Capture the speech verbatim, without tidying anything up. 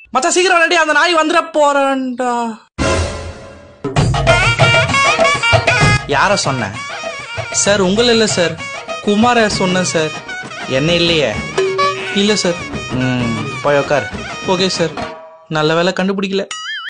மச்சான் சீக்கிரம் விளையாடி, அந்த நாய் வந்துட போறேன்டா. யார சொன்ன சார்? உங்கள இல்ல சார், குமார சொன்னேன் சார். என்ன இல்லையே? இல்ல சார். ம் போய் உக்கார். Okay sir. நல்ல வேலை கண்டுபிடிக்கல.